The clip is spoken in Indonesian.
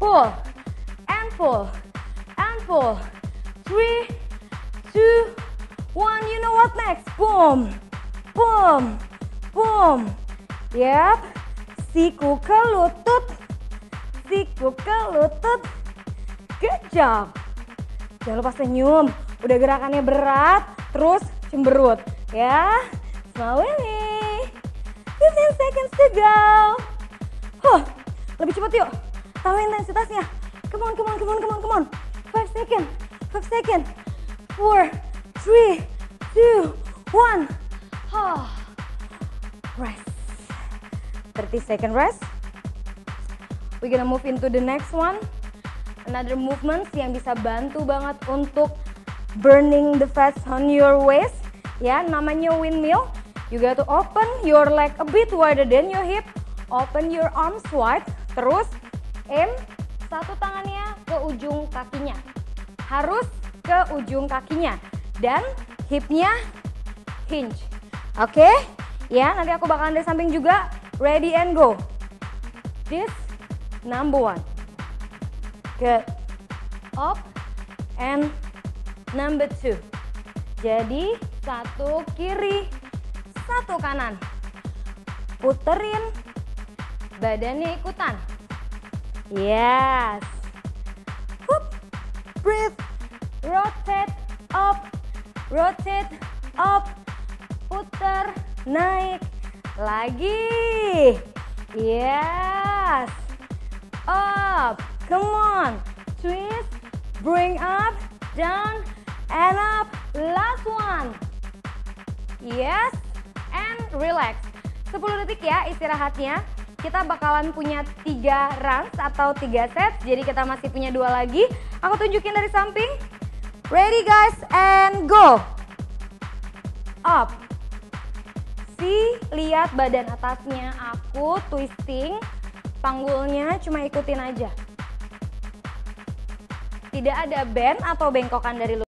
pull, and pull, and pull. 3, 2, 1. You know what next? Boom, boom, boom. Yap, siku ke lutut, siku ke lutut. Good job. Jangan lupa senyum. Udah gerakannya berat, terus cemberut. Ya, smile with me. 15 seconds to go. Lebih cepat yuk. Tambah intensitasnya. Come on, come on, come on, come on, come on. 5 seconds, 5 seconds. 4, 3, 2, 1. Rest. 30 second rest. We're gonna move into the next one. Another movements yang bisa bantu banget untuk burning the fats on your waist. Ya, namanya windmill. You got to open your leg a bit wider than your hip. Open your arms wide. Terus aim satu tangannya ke ujung kakinya. Harus ke ujung kakinya. Dan hipnya hinge. Oke? Ya, nanti aku bakalan dari samping juga. Ready and go. This number 1. Good. Up and number 2. Jadi satu kiri, satu kanan. Puterin, badannya ikutan. Yes. Whoop. Breathe. Rotate up, puter, naik, lagi. Yes. Up. Come on, twist, bring up, down, and up. Last one. Yes, and relax. 10 detik ya istirahatnya. Kita bakalan punya 3 rounds atau 3 sets. Jadi kita masih punya 2 lagi. Aku tunjukin dari samping. Ready guys, and go. Up. See, lihat badan atasnya. Aku twisting. Panggulnya cuma ikutin aja. Tidak ada bend atau bengkokan dari